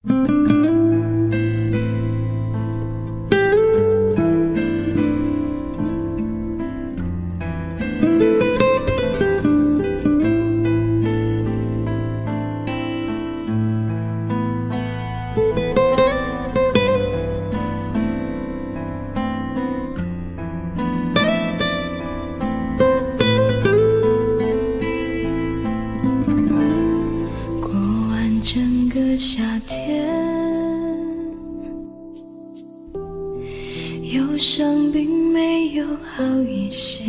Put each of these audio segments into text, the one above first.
夏天，忧伤并没有好一些，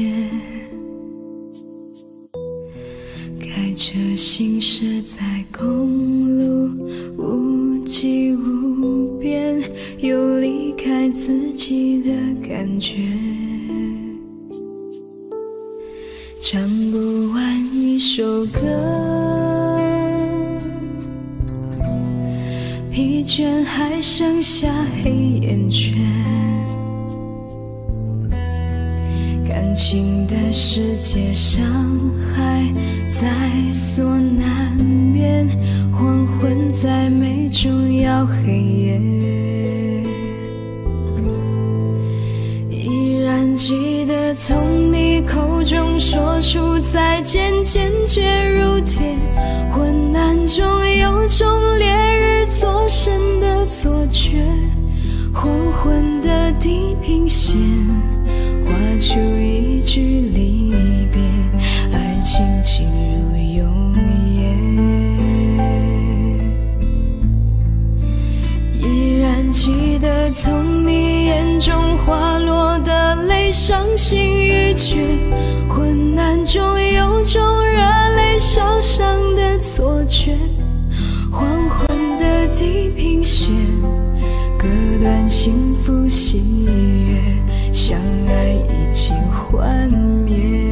开车行驶在公路，无际无边，有离开自己的感觉，唱不完一首歌，疲倦还剩下黑眼圈，感情的世界伤害在所难免，黄昏在眉中要黑夜，依然记得从你口中说出再见，坚决如铁，昏暗中有种烈日灼身的错觉，黄昏的地平线画出一句离别，爱情进入永夜，依然记得从你眼中滑落的泪，伤心欲绝，昏暗中有种热泪烧伤的错觉，黄昏的地平线割断幸福喜悦，相爱已经幻灭。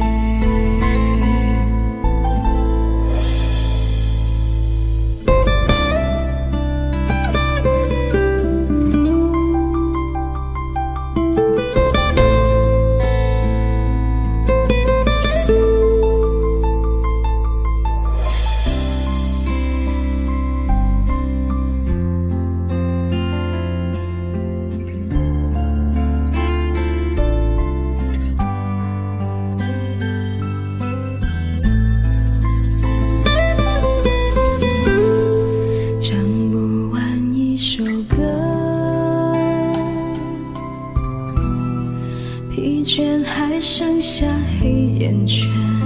疲倦还剩下黑眼圈，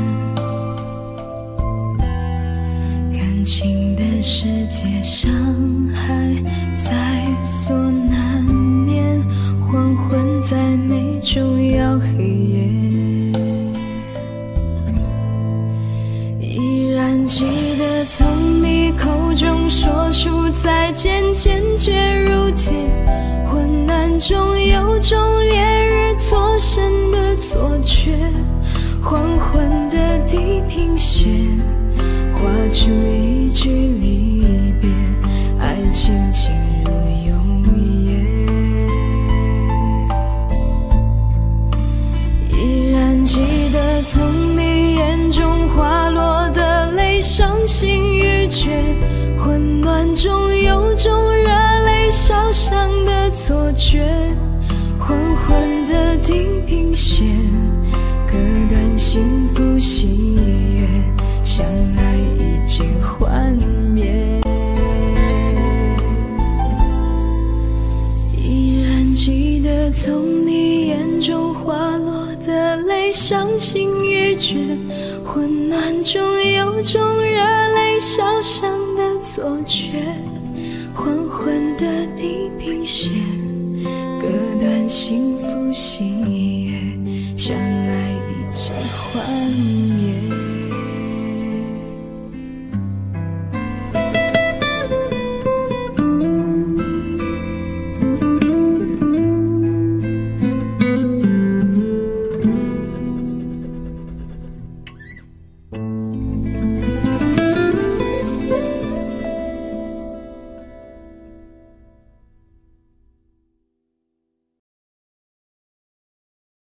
感情的世界伤害在所难免，黄昏在眉中要黑夜，依然记得从你口中说出再见，坚决如铁，昏暗中有种烈日灼身的错觉，黄昏的地平线画出一句离别，爱情进入永夜，依然记得从你眼中滑落的泪，伤心欲绝，混乱中有种热泪烧伤的错觉，黄昏的地平线割断幸福喜悦，相爱已经幻灭，依然记得从你眼中滑落的泪，伤心欲绝，昏暗中有种热泪烧伤的错觉，黄昏的地平线割断幸福喜悦，相爱已经幻灭。